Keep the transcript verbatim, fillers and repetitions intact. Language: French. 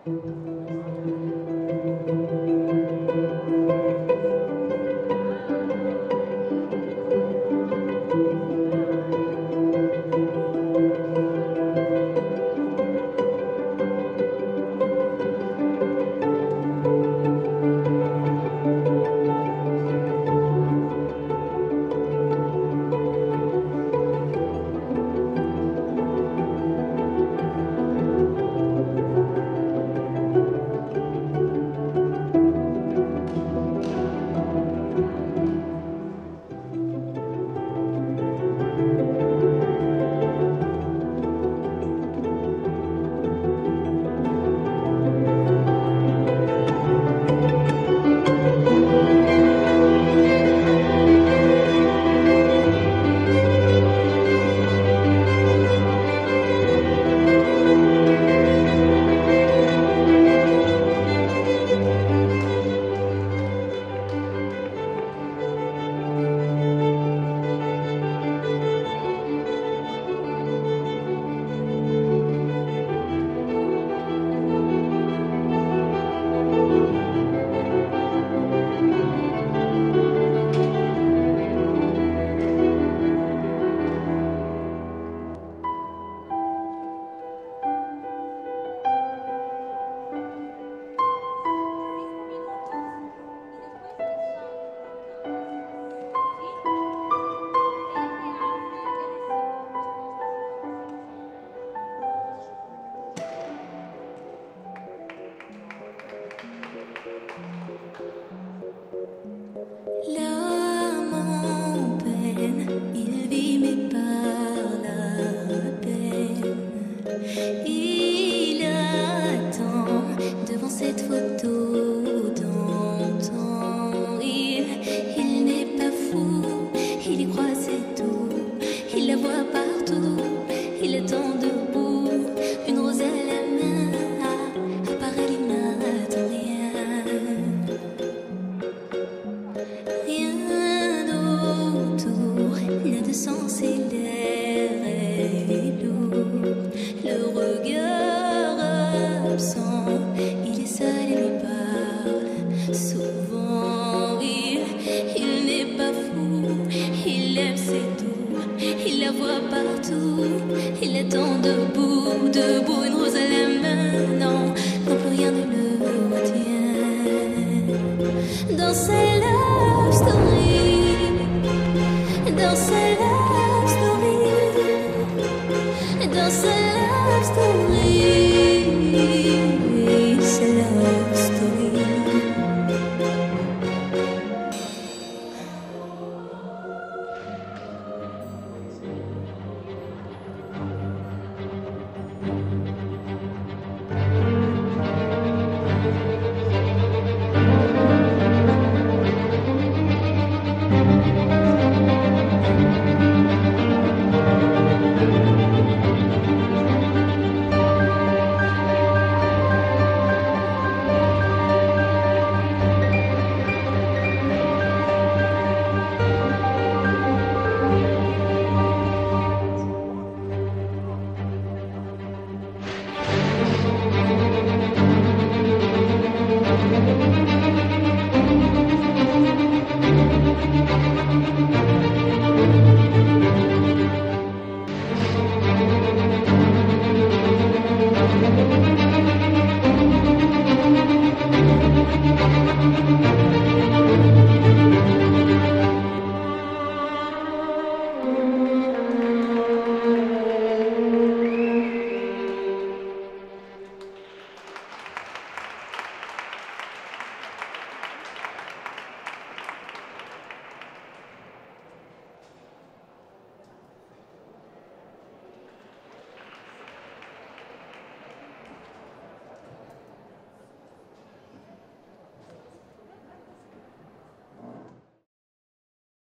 L'âme en peine, il vit mais par la peine. Il attend devant cette photo d'antan. Il, il n'est pas fou, il y croit c'est tout. Il la voit partout, il attend debout, une rose à la main. À, à part elle, il n'attend rien. Rien d'autour n'a de sens et l'air est lourd. Le regard absent, il est seul et lui parle souvent. Il, il n'est pas fou, il aime c'est tout. Il la voit partout, il attend debout, debout, une rose à la main. Non, non plus rien ne le retient. Dans ses love story, dans ses love story, dans ses love story.